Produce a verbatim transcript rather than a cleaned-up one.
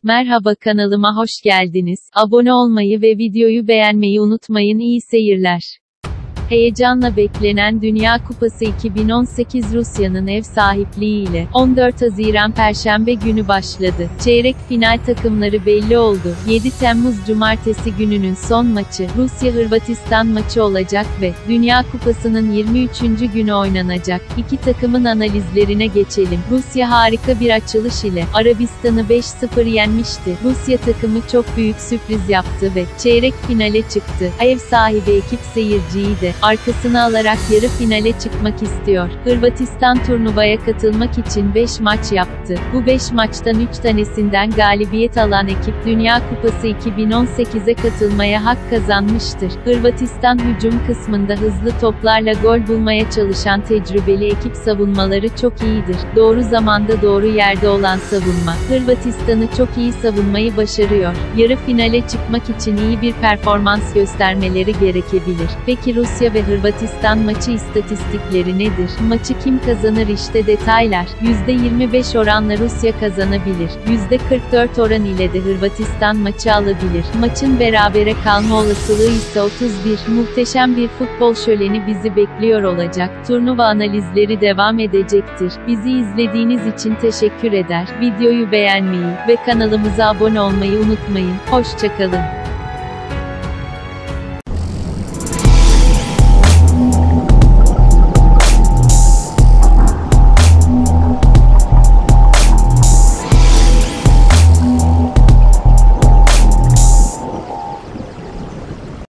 Merhaba, kanalıma hoş geldiniz. Abone olmayı ve videoyu beğenmeyi unutmayın. İyi seyirler. Heyecanla beklenen Dünya Kupası iki bin on sekiz Rusya'nın ev sahipliğiyle on dört Haziran Perşembe günü başladı. Çeyrek final takımları belli oldu. yedi Temmuz Cumartesi gününün son maçı Rusya-Hırvatistan maçı olacak ve Dünya Kupası'nın yirmi üçüncü günü oynanacak. İki takımın analizlerine geçelim. Rusya harika bir açılış ile Arabistan'ı beş sıfır yenmişti. Rusya takımı çok büyük sürpriz yaptı ve çeyrek finale çıktı. Ev sahibi ekip seyirciyi de arkasına alarak yarı finale çıkmak istiyor. Hırvatistan turnuvaya katılmak için beş maç yaptı. Bu beş maçtan üç tanesinden galibiyet alan ekip Dünya Kupası iki bin on sekize katılmaya hak kazanmıştır. Hırvatistan hücum kısmında hızlı toplarla gol bulmaya çalışan tecrübeli ekip savunmaları çok iyidir. Doğru zamanda doğru yerde olan savunma, Hırvatistan'ı çok iyi savunmayı başarıyor. Yarı finale çıkmak için iyi bir performans göstermeleri gerekebilir. Peki Rusya ve Hırvatistan maçı istatistikleri nedir? Maçı kim kazanır? İşte detaylar. yüzde yirmi beş oranla Rusya kazanabilir. yüzde kırk dört oran ile de Hırvatistan maçı alabilir. Maçın berabere kalma olasılığı ise otuz bir. Muhteşem bir futbol şöleni bizi bekliyor olacak. Turnuva analizleri devam edecektir. Bizi izlediğiniz için teşekkür eder. Videoyu beğenmeyi ve kanalımıza abone olmayı unutmayın. Hoşça kalın.